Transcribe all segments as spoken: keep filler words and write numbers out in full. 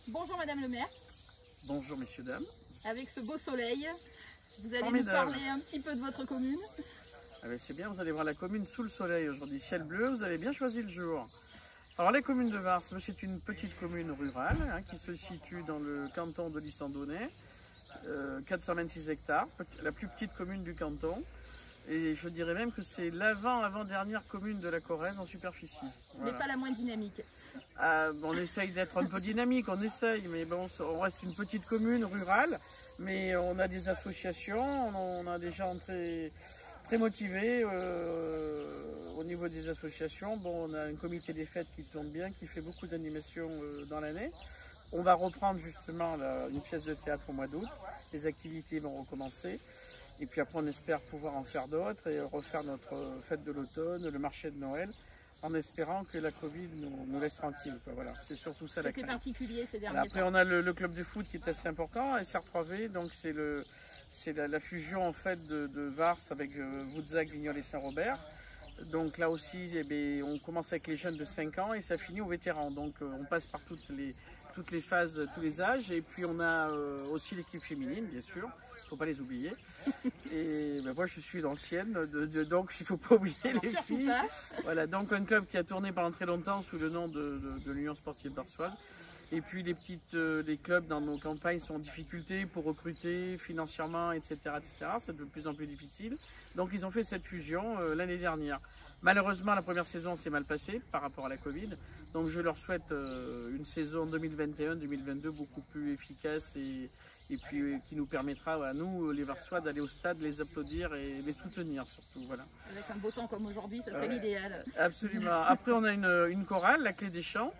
Bonjour Madame le maire. Bonjour messieurs, dames. Avec ce beau soleil, vous allez Formidable. nous parler un petit peu de votre commune. Ah ben c'est bien, vous allez voir la commune sous le soleil aujourd'hui, ciel bleu, vous avez bien choisi le jour. Alors la commune de Vars, c'est une petite commune rurale hein, qui se situe dans le canton de l'Isandonnais, euh, quatre cent vingt-six hectares, la plus petite commune du canton. Et je dirais même que c'est l'avant-avant-dernière commune de la Corrèze en superficie. Voilà. Mais pas la moins dynamique. Ah, on essaye d'être un peu dynamique, on essaye, mais bon, on reste une petite commune rurale, mais on a des associations, on a des gens très, très motivés euh, au niveau des associations. Bon, on a un comité des fêtes qui tourne bien, qui fait beaucoup d'animations euh, dans l'année. On va reprendre justement la, une pièce de théâtre au mois d'août, les activités vont recommencer. Et puis après, on espère pouvoir en faire d'autres et refaire notre fête de l'automne, le marché de Noël, en espérant que la Covid nous, nous laisse tranquilles. Voilà, c'est surtout ça la crainte. C'était particulier ces derniers Voilà, après, temps. on a le, le club de foot qui est assez important, S R trois V, donc c'est le, c'est la, la fusion en fait de, de Vars avec euh, Voutzac, Vignoles et Saint-Robert. Donc là aussi, eh bien, on commence avec les jeunes de cinq ans et ça finit aux vétérans. Donc euh, on passe par toutes les, toutes les phases, tous les âges. Et puis on a euh, aussi l'équipe féminine, bien sûr. Il ne faut pas les oublier. Et ben, moi, je suis l'ancienne, de, de, donc il ne faut pas oublier les filles. Voilà, donc un club qui a tourné pendant très longtemps sous le nom de, de, de l'Union sportive barsoise. Et puis les petites, euh, les clubs dans nos campagnes sont en difficulté pour recruter financièrement, et cetera, et cetera. C'est de plus en plus difficile. Donc ils ont fait cette fusion euh, l'année dernière. Malheureusement, la première saison s'est mal passée par rapport à la Covid. Donc je leur souhaite euh, une saison deux mille vingt et un deux mille vingt-deux beaucoup plus efficace et, et puis euh, qui nous permettra à nous, les Varsois, d'aller au stade, les applaudir et les soutenir surtout. Voilà. Avec un beau temps comme aujourd'hui, ça serait ouais, l'idéal. Absolument. Après, on a une, une chorale, la Clé des Champs.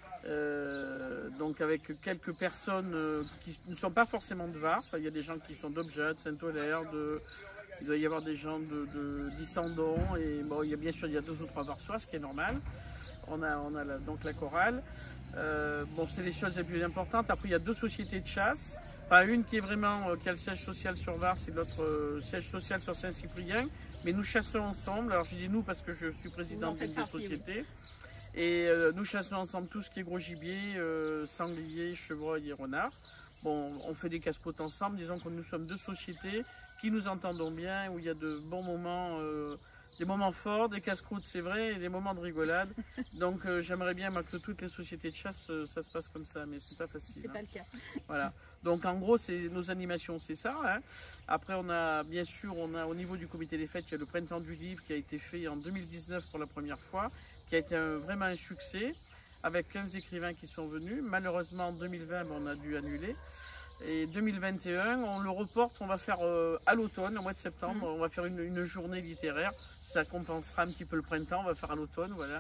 Euh, donc avec quelques personnes euh, qui ne sont pas forcément de Vars. Il y a des gens qui sont d'Objet, de Saint-Olaire, de... il doit y avoir des gens de, de, d'Issandon, et bon, il y a bien sûr il y a deux ou trois Varsois, ce qui est normal. On a, on a la, donc la chorale. Euh, bon, c'est les choses les plus importantes. Après, il y a deux sociétés de chasse. Enfin, une qui est vraiment euh, qui a le siège social sur Vars et l'autre euh, siège social sur Saint-Cyprien. Mais nous chassons ensemble. Alors je dis nous parce que je suis présidente d'une des sociétés. Oui. Et euh, nous chassons ensemble tout ce qui est gros gibier, euh, sanglier, chevreuil et renard. Bon, on fait des casse-côtes ensemble, disons que nous sommes deux sociétés qui nous entendons bien, où il y a de bons moments, euh, des moments forts, des casse-croûtes c'est vrai, et des moments de rigolade. Donc euh, j'aimerais bien moi, que toutes les sociétés de chasse, euh, ça se passe comme ça, mais c'est pas facile. C'est hein. pas le cas. Voilà. Donc en gros, c'est nos animations, c'est ça. Hein. Après, on a bien sûr, on a au niveau du comité des fêtes, il y a le printemps du livre qui a été fait en deux mille dix-neuf pour la première fois, qui a été un, vraiment un succès, avec quinze écrivains qui sont venus. Malheureusement, en deux mille vingt, on a dû annuler. Et deux mille vingt et un, on le reporte, on va faire euh, à l'automne, au mois de septembre, mmh. on va faire une, une journée littéraire. Ça compensera un petit peu le printemps, on va faire à l'automne, voilà.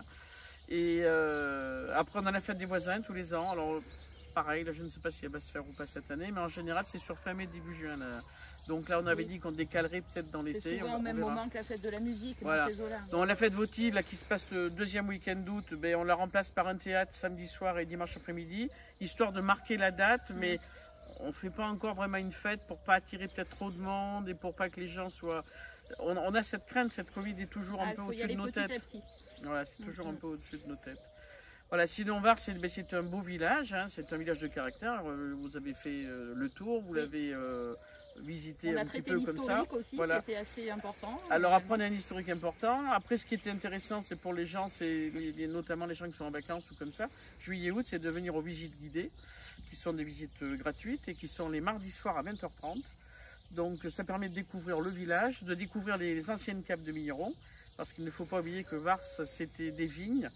Et euh, après, on a la fête des voisins tous les ans. Alors, pareil, là, je ne sais pas si elle va se faire ou pas cette année, mais en général, c'est sur fin mai, début juin. Là. Donc là, on avait oui. dit qu'on décalerait peut-être dans l'été. C'est souvent on, au même verra. moment que la fête de la musique. Voilà. Dans ces eaux-là. Donc la fête votive, là, qui se passe le deuxième week-end d'août, ben, on la remplace par un théâtre samedi soir et dimanche après-midi, histoire de marquer la date, mmh. mais on ne fait pas encore vraiment une fête pour pas attirer peut-être trop de monde et pour pas que les gens soient... On, on a cette crainte, cette Covid est toujours ah, un peu au-dessus de nos têtes. Voilà, c'est mmh. toujours un peu au-dessus de nos têtes. Voilà, sinon Vars, c'est un beau village, hein, c'est un village de caractère. Vous avez fait euh, le tour, vous oui. l'avez euh, visité on un petit peu comme ça. On a traité aussi, voilà. Qui était assez important. Alors après, on a un historique important. Après, ce qui était intéressant, c'est pour les gens, c'est notamment les gens qui sont en vacances ou comme ça. Juillet-août, c'est de venir aux visites guidées, qui sont des visites gratuites et qui sont les mardis soirs à vingt heures trente. Donc ça permet de découvrir le village, de découvrir les, les anciennes caves de Milleron, parce qu'il ne faut pas oublier que Vars, c'était des vignes.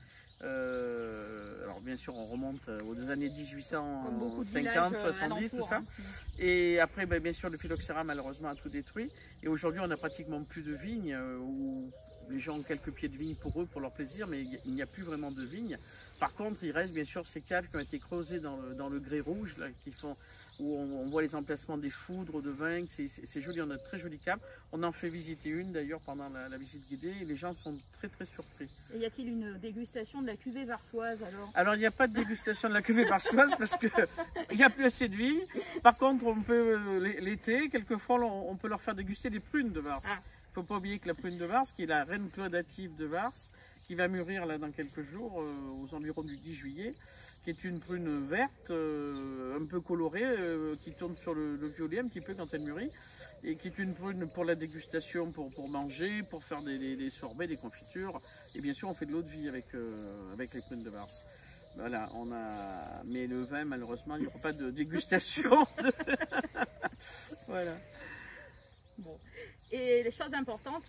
Euh, alors bien sûr on remonte aux années mille huit cent cinquante, soixante-dix, tout ça. Hein. Et après ben, bien sûr le phylloxéra malheureusement a tout détruit. Et aujourd'hui on n'a pratiquement plus de vignes, euh, où les gens ont quelques pieds de vigne pour eux, pour leur plaisir, mais il n'y a plus vraiment de vignes. Par contre il reste bien sûr ces caves qui ont été creusées dans le, dans le grès rouge, là, qui font, où on, on voit les emplacements des foudres, de vin, c'est joli, on a de très jolies caves. On en fait visiter une d'ailleurs pendant la, la visite guidée et les gens sont très très surpris. Et y a-t-il une dégustation de la cuvée varsoise alors? Alors il n'y a pas de dégustation de la cuvée varsoise parce qu'il n'y a plus assez de vignes. Par contre on peut l'été, quelquefois on, on peut leur faire déguster des prunes de Vars. Ah. Il ne faut pas oublier que la prune de Vars, qui est la reine claudative de Vars, qui va mûrir là dans quelques jours, euh, aux environs du dix juillet, qui est une prune verte, euh, un peu colorée, euh, qui tourne sur le, le violet un petit peu quand elle mûrit, et qui est une prune pour la dégustation, pour, pour manger, pour faire des, des, des sorbets, des confitures. Et bien sûr, on fait de l'eau de vie avec, euh, avec les prunes de Vars. Voilà, on a. Mais le vin, malheureusement, il n'y aura pas de dégustation. De... Voilà. Bon. Et les choses importantes,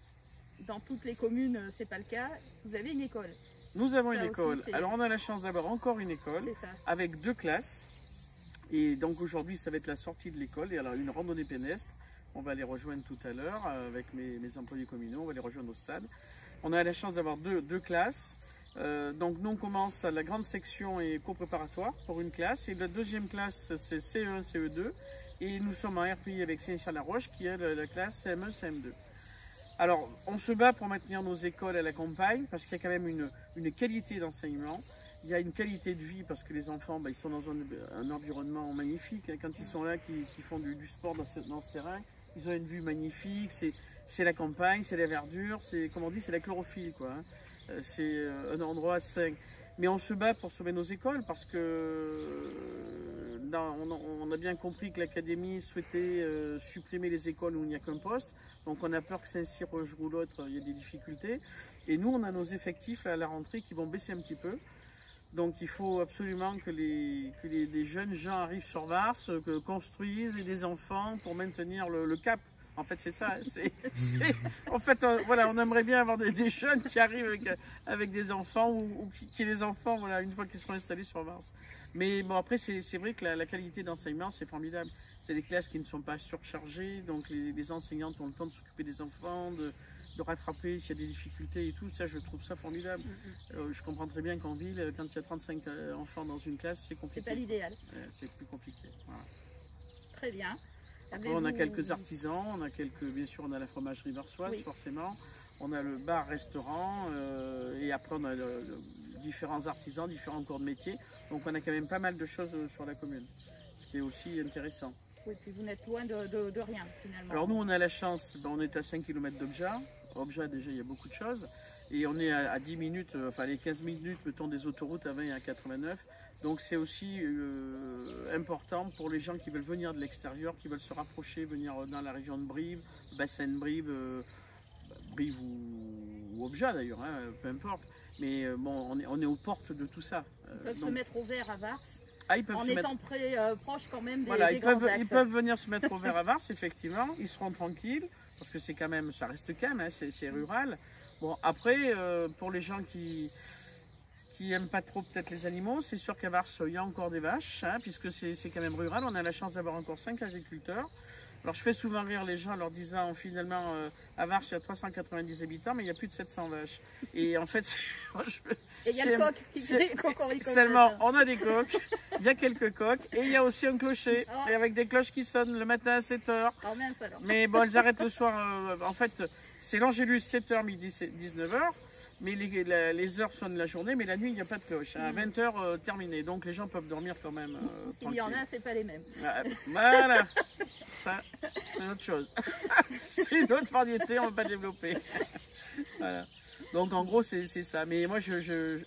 dans toutes les communes, c'est pas le cas. Vous avez une école. Nous avons Ça une école. aussi, Alors, on a la chance d'avoir encore une école C'est ça. avec deux classes. Et donc, aujourd'hui, ça va être la sortie de l'école. Et alors, une randonnée pédestre. On va les rejoindre tout à l'heure avec mes, mes employés communaux. On va les rejoindre au stade. On a la chance d'avoir deux, deux classes. Euh, donc nous on commence à la grande section et co-préparatoire pour une classe, et la deuxième classe c'est C E un, C E deux, et nous sommes en R P I avec Saint-Charles-la-Roche qui est la, la classe C M un, C M deux. Alors on se bat pour maintenir nos écoles à la campagne parce qu'il y a quand même une, une qualité d'enseignement, il y a une qualité de vie parce que les enfants ben, ils sont dans un, un environnement magnifique, quand ils sont là, qui, qui font du, du sport dans ce, dans ce terrain, ils ont une vue magnifique, c'est la campagne, c'est la verdure, c'est comme on dit, c'est la chlorophylle quoi. Hein. C'est un endroit sain. Mais on se bat pour sauver nos écoles parce que dans, on, on a bien compris que l'académie souhaitait euh, supprimer les écoles où il n'y a qu'un poste. Donc on a peur que Saint-Cyr rejoue l'autre, il y a des difficultés. Et nous, on a nos effectifs à la rentrée qui vont baisser un petit peu. Donc il faut absolument que les, que les des jeunes gens arrivent sur Vars, que construisent et des enfants pour maintenir le, le cap. En fait, c'est ça. C'est, c'est, en fait, euh, voilà, on aimerait bien avoir des, des jeunes qui arrivent avec, avec des enfants ou, ou qui, qui les enfants, voilà, une fois qu'ils seront installés sur Vars. Mais bon, après, c'est vrai que la, la qualité d'enseignement, c'est formidable. C'est des classes qui ne sont pas surchargées, donc les, les enseignantes ont le temps de s'occuper des enfants, de, de rattraper s'il y a des difficultés et tout. Ça, je trouve ça formidable. Mm-hmm. euh, je comprends très bien qu'en ville, quand il y a trente-cinq enfants dans une classe, c'est compliqué. C'est pas l'idéal. Euh, c'est plus compliqué. Voilà. Très bien. Après, on a quelques artisans, on a quelques, bien sûr, on a la fromagerie varsoise, oui. Forcément. On a le bar-restaurant euh, et après on a le, le, différents artisans, différents corps de métier. Donc on a quand même pas mal de choses sur la commune, ce qui est aussi intéressant. Oui, puis vous n'êtes loin de, de, de rien finalement. Alors nous on a la chance, ben, on est à cinq kilomètres d'Obja. Obja déjà il y a beaucoup de choses. Et on est à, à dix minutes, enfin les quinze minutes, mettons des autoroutes à vingt et à quatre-vingt-neuf. Donc c'est aussi euh, important pour les gens qui veulent venir de l'extérieur, qui veulent se rapprocher, venir dans la région de Brive, bassin de Brive, euh, Brive ou, ou Obja d'ailleurs, hein, peu importe. Mais euh, bon, on est, on est aux portes de tout ça. Ils peuvent donc se mettre au vert à Vars, ah, ils peuvent en se étant mettre... très euh, proches quand même des, voilà, des ils grands peuvent, axes. Ils peuvent venir se mettre au vert à Vars, effectivement. Ils seront tranquilles, parce que c'est quand même, ça reste calme, hein, c'est rural. Bon, après, euh, pour les gens qui... qui n'aiment pas trop peut-être les animaux, c'est sûr qu'à Vars, il y a encore des vaches, hein, puisque c'est quand même rural. On a la chance d'avoir encore cinq agriculteurs. Alors je fais souvent rire les gens en leur disant finalement euh, à Vars il y a trois cent quatre-vingt-dix habitants mais il y a plus de sept cents vaches. Et en fait je, et il y a le coq qui fait seulement on a des coqs, il y a quelques coqs et il y a aussi un clocher oh. Et avec des cloches qui sonnent le matin à sept heures. Oh, mince, alors. Mais bon elles arrêtent le soir, euh, en fait c'est l'Angélus sept heures midi dix-neuf heures. Mais les, la, les heures sonnent la journée, mais la nuit, il n'y a pas de cloche. À vingt heures, euh, terminé. Donc les gens peuvent dormir quand même. Euh, S'il y en a, c'est pas les mêmes. Voilà. Ça, c'est une autre chose. C'est une autre variété, on ne va pas développer. Voilà. Donc en gros, c'est ça. Mais moi, je, je,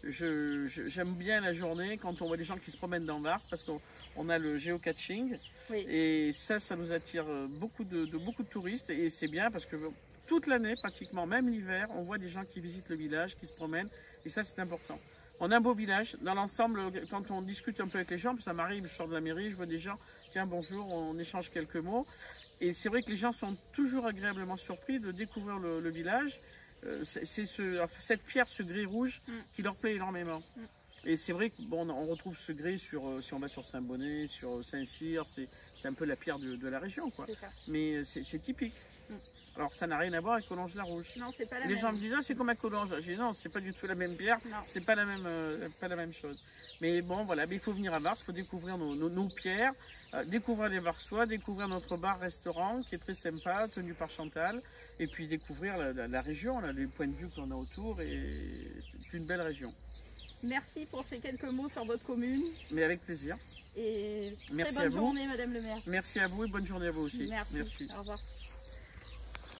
je, je, j'aime bien la journée quand on voit des gens qui se promènent dans Vars, parce qu'on on a le géocaching. Oui. Et ça, ça nous attire beaucoup de, de, beaucoup de touristes. Et c'est bien parce que... toute l'année, pratiquement, même l'hiver, on voit des gens qui visitent le village, qui se promènent, et ça c'est important. On a un beau village, dans l'ensemble, quand on discute un peu avec les gens, ça m'arrive, je sors de la mairie, je vois des gens, tiens bonjour, on échange quelques mots, et c'est vrai que les gens sont toujours agréablement surpris de découvrir le, le village, euh, c'est ce, cette pierre, ce gris rouge, mm. qui leur plaît énormément. Mm. Et c'est vrai qu'on on retrouve ce gris sur, si on va sur Saint-Bonnet, sur Saint-Cyr, c'est un peu la pierre de, de la région, quoi. Mais c'est typique. Mm. Alors ça n'a rien à voir avec Collonges-la-Rouge. Non, c'est pas la Les même. gens me disent, ah, c'est comme à Collonges. Je dis, non, c'est pas du tout la même pierre, c'est pas la même, euh, pas la même chose. Mais bon, voilà, mais il faut venir à Vars, il faut découvrir nos, nos, nos pierres, euh, découvrir les Varsois, découvrir notre bar-restaurant qui est très sympa, tenu par Chantal, et puis découvrir la, la, la région, là, les points de vue qu'on a autour, et c'est une belle région. Merci pour ces quelques mots sur votre commune. Mais avec plaisir. Et Merci très bonne à vous. journée, Madame le maire. Merci à vous et bonne journée à vous aussi. Merci. Merci. Au revoir.